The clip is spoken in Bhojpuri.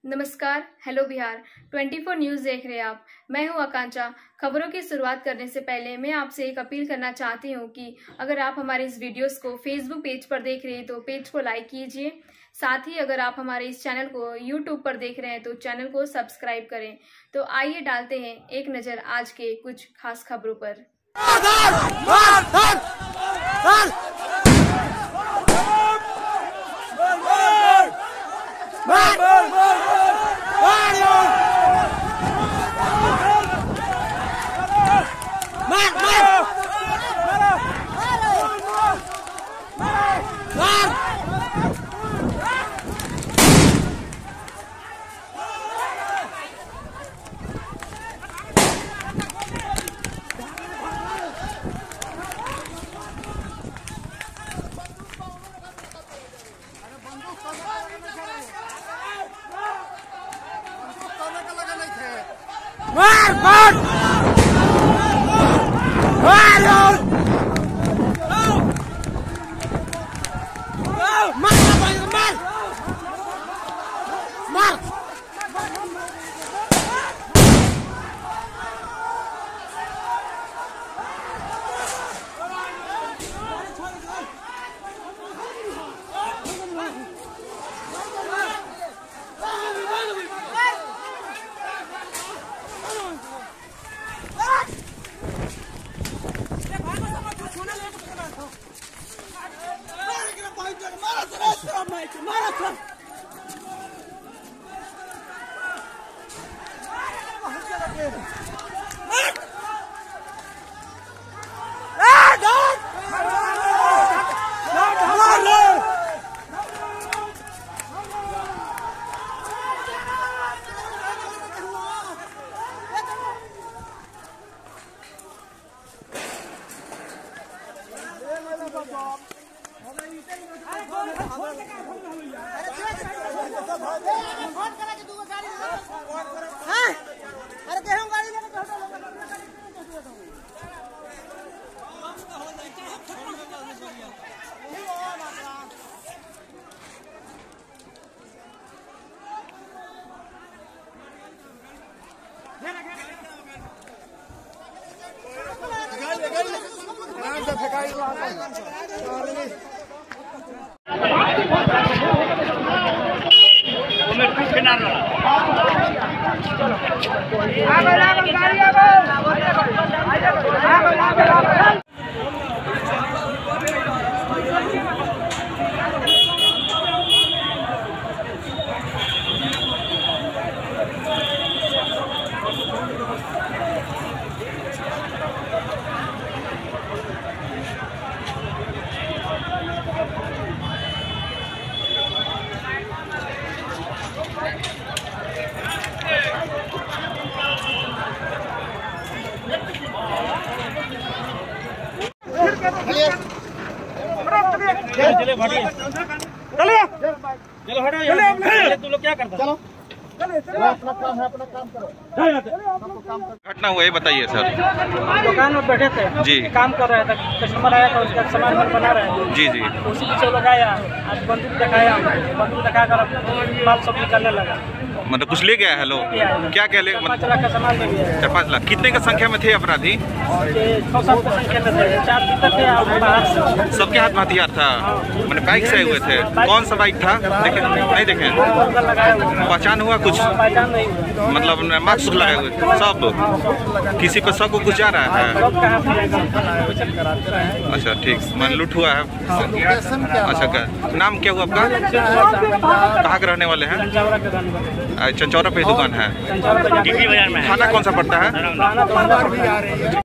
नमस्कार, हेलो बिहार 24 न्यूज़ देख रहे हैं आप। मैं हूं आकांक्षा। खबरों की शुरुआत करने से पहले मैं आपसे एक अपील करना चाहती हूं कि अगर आप हमारे इस वीडियोस को फेसबुक पेज पर देख रहे हैं तो पेज को लाइक कीजिए। साथ ही अगर आप हमारे इस चैनल को यूट्यूब पर देख रहे हैं तो चैनल को सब्सक्राइब करें। तो आइए डालते हैं एक नज़र आज के कुछ खास खबरों पर। मार मार चलो हटो, तुम लोग क्या करते हो? अपना काम है, अपना काम करो। घटना हुआ है, बताइए सर। दुकान में बैठे थे जी, काम कर रहे थे, कस्टमर आया था, उसका सामान बना रहे थे जी जी। उसी पीछे लोग आया, आज बंदूक दिखाकर माल सब निकालने लगा। मतलब कुछ ले गया है लोग? क्या क्या ले? 5 लाख का सामान ले गया। 5 लाख। कितने का संख्या में थे अपराधी? 6-7 की संख्या में थे, 4 दिन थे और बाहर से। सबके हाथ में हथियार था? मैंने बाइक से आए हुए थे? कौन सा बाइक था? देखे नहीं देखे? पहचान हुआ कुछ? पहचान नहीं हुआ। मतलब मास्क लगाए हुए सब? किसी पर शक कुछ जा रहा है? अच्छा ठीक। मन लूट हुआ है? अच्छा क्या नाम क्या हुआ आपका? कहाँ के रहने वाले हैं? चंचौरा पे दुकान है। थाना कौन सा पड़ता है?